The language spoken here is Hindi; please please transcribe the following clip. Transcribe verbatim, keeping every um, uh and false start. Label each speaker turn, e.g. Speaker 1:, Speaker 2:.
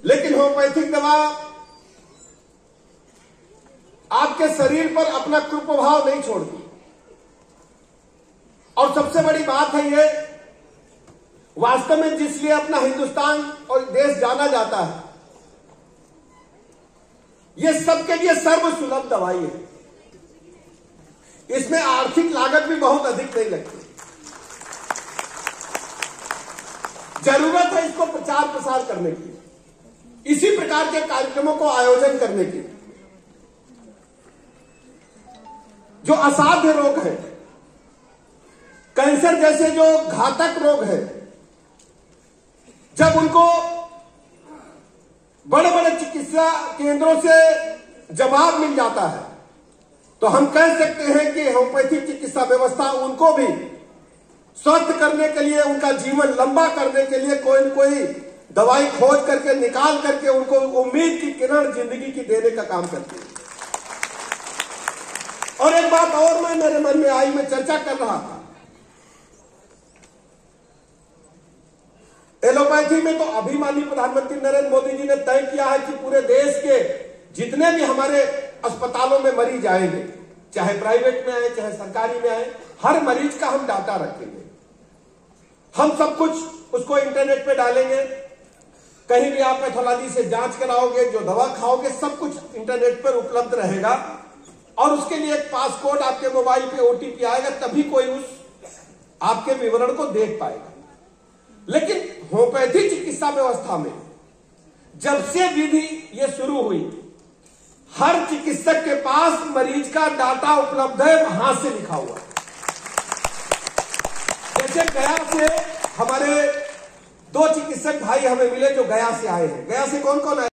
Speaker 1: लेकिन होम्योपैथिक दवा आपके शरीर पर अपना कुप्रभाव नहीं छोड़ती। और सबसे बड़ी बात है ये, वास्तव में जिसलिए अपना हिंदुस्तान और देश जाना जाता है, ये सबके लिए सर्वसुलभ दवाई है। इसमें आर्थिक लागत भी बहुत अधिक नहीं लगती। जरूरत है इसको प्रचार प्रसार करने की, इसी प्रकार के कार्यक्रमों को आयोजन करने की। जो असाध्य रोग है, कैंसर जैसे जो घातक रोग है, जब उनको बड़े बड़े चिकित्सा केंद्रों से जवाब मिल जाता है, तो हम कह सकते हैं कि होम्योपैथिक चिकित्सा व्यवस्था उनको भी स्वस्थ करने के लिए, उनका जीवन लंबा करने के लिए कोई न कोई दवाई खोज करके निकाल करके उनको उम्मीद की किरण जिंदगी की देने का काम करती है। और एक बात और मैं मेरे मन में आई, मैं चर्चा कर रहा था, एलोपैथी में तो अभी माननीय प्रधानमंत्री नरेंद्र मोदी जी ने तय किया है कि पूरे देश के जितने भी हमारे अस्पतालों में मरीज आएंगे, चाहे प्राइवेट में आए चाहे सरकारी में आए, हर मरीज का हम डाटा रखेंगे। हम सब कुछ उसको इंटरनेट पे डालेंगे। कहीं भी आप पैथोलॉजी से जांच कराओगे, जो दवा खाओगे, सब कुछ इंटरनेट पर उपलब्ध रहेगा। और उसके लिए एक पासकोड आपके मोबाइल पे ओटीपी आएगा, तभी कोई उस आपके विवरण को देख पाएगा। लेकिन होम्योपैथी चिकित्सा व्यवस्था में जब से विधि ये शुरू हुई, हर चिकित्सक के पास मरीज का डाटा उपलब्ध है, वहां से लिखा हुआ। जैसे गया से हमारे दो चिकित्सक भाई हमें मिले जो गया से आए हैं। गया से कौन कौन आए?